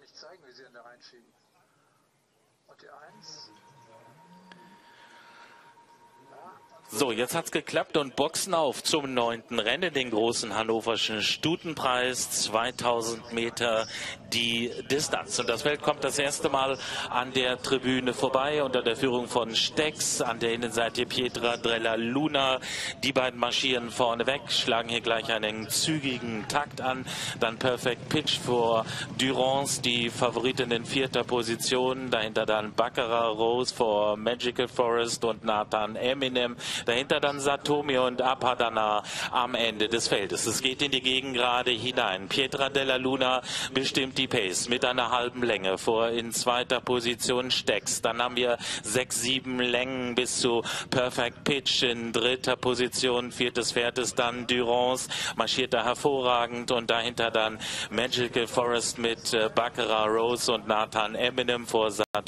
nicht zeigen, wie sie ihn da reinschieben. Und die 1. So, jetzt hat's geklappt und Boxen auf zum 9. Rennen, den großen hannoverschen Stutenpreis, 2000 Meter die Distanz. Und das Feld kommt das erste Mal an der Tribüne vorbei, unter der Führung von Stex, an der Innenseite Pietra della Luna. Die beiden marschieren vorne weg, schlagen hier gleich einen zügigen Takt an. Dann Perfect Pitch vor Durance, die Favoritin in 4. Position. Dahinter dann Baccarat Rose vor Magical Forest und Nathan Eminem. Dahinter dann Satomi und Apadana am Ende des Feldes. Es geht in die Gegengrade hinein. Pietra della Luna bestimmt die Pace mit einer halben Länge. Vor in 2. Position Stex. Dann haben wir 6, 7 Längen bis zu Perfect Pitch in 3. Position. 4. Pferd ist dann Durance. Marschiert da hervorragend. Und dahinter dann Magical Forest mit Baccarat Rose und Nathan Eminem vor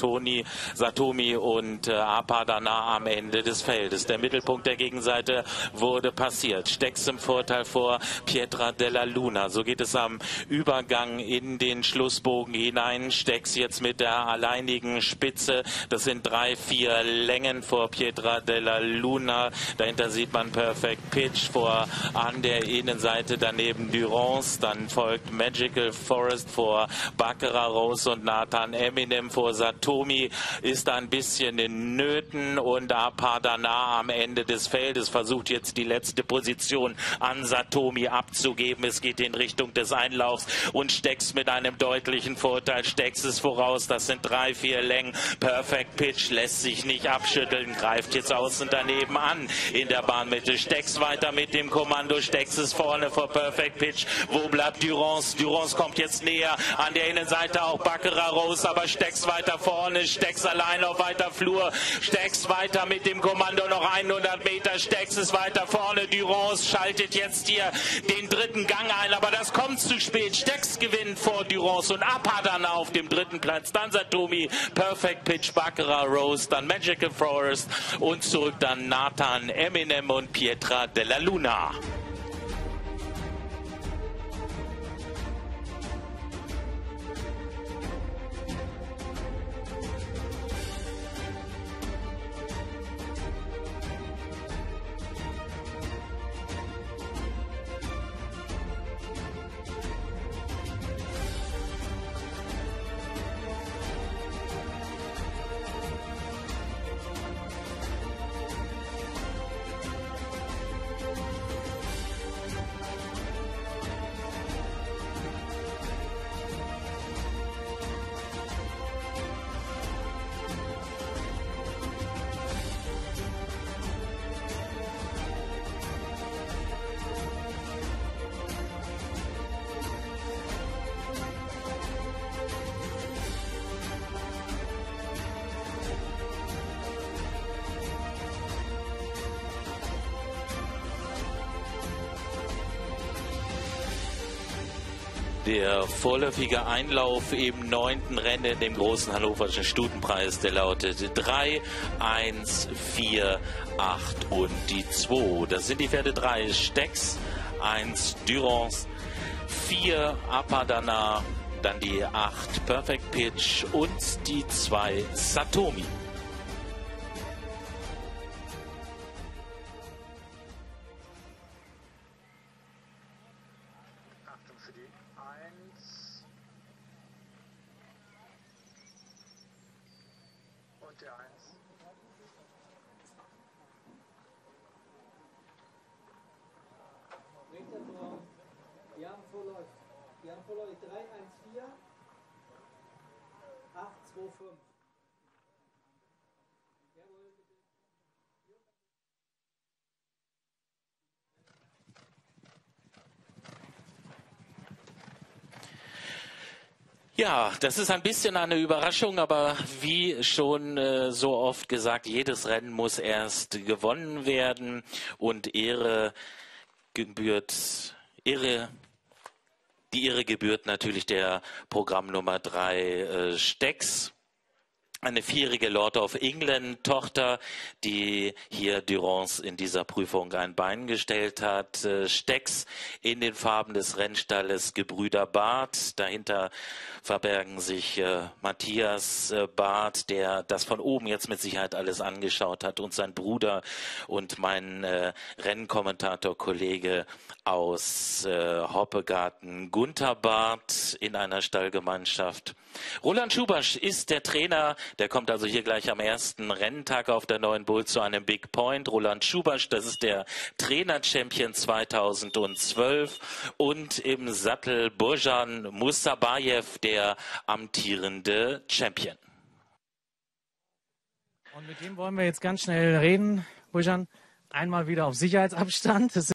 Satomi und Apadana am Ende des Feldes. Der Mittelpunkt der Gegenseite wurde passiert. Stex im Vorteil vor Pietra della Luna. So geht es am Übergang in den Schlussbogen hinein. Stex jetzt mit der alleinigen Spitze. Das sind 3, 4 Längen vor Pietra della Luna. Dahinter sieht man Perfect Pitch vor an der Innenseite. Daneben Durance. Dann folgt Magical Forest vor Baccarat Rose und Nathan Eminem vor Satomi. Ist ein bisschen in Nöten und Apadana am Ende des Feldes versucht jetzt die letzte Position an Satomi abzugeben. Es geht in Richtung des Einlaufs und Stex mit einem deutlichen Vorteil. Stex ist voraus, das sind 3, 4 Längen. Perfect Pitch lässt sich nicht abschütteln, greift jetzt außen daneben an in der Bahnmitte. Stex weiter mit dem Kommando. Stex ist vorne vor Perfect Pitch. Wo bleibt Durance? Durance kommt jetzt näher an der Innenseite, auch Baccarat Rose, aber Stex weiter vorne. Stex allein auf weiter Flur. Stex weiter mit dem Kommando, noch 100 Meter. Stex ist weiter vorne. Durance schaltet jetzt hier den 3. Gang ein, aber das kommt zu spät. Stex gewinnt vor Durance und Apadana auf dem 3. Platz. Dann Satomi, Perfect Pitch, Baccarat Rose, dann Magical Forest und zurück dann Nathan Eminem und Pietra della Luna. Der vorläufige Einlauf im 9. Rennen, dem großen hannoverschen Stutenpreis, der lautet 3, 1, 4, 8 und die 2. Das sind die Pferde 3 Stex, 1 Durance, 4 Apadana, dann die 8 Perfect Pitch und die 2 Satomi. Achtung für die 1 und die 1. Jan vorläuft. Jan vorläuft 314 825. Jawohl, bitte. Ja, das ist ein bisschen eine Überraschung, aber wie schon so oft gesagt, jedes Rennen muss erst gewonnen werden und die Ehre gebührt natürlich der Programm Nummer 3 Stex. eine 4-jährige Lord of England-Tochter, die hier Durance in dieser Prüfung ein Bein gestellt hat. Stecks in den Farben des Rennstalles Gebrüder Barth. Dahinter verbergen sich Matthias Barth, der das von oben jetzt mit Sicherheit alles angeschaut hat, und sein Bruder und mein Rennkommentator-Kollege aus Hoppegarten, Gunther Barth, in einer Stallgemeinschaft. Roland Schubasch ist der Trainer, der kommt also hier gleich am ersten Renntag auf der Neuen Bull zu einem Big Point. Roland Schubasch, das ist der Trainer-Champion 2012, und im Sattel Bojan Musabayev, der amtierende Champion. Und mit dem wollen wir jetzt ganz schnell reden, Bojan. Einmal wieder auf Sicherheitsabstand.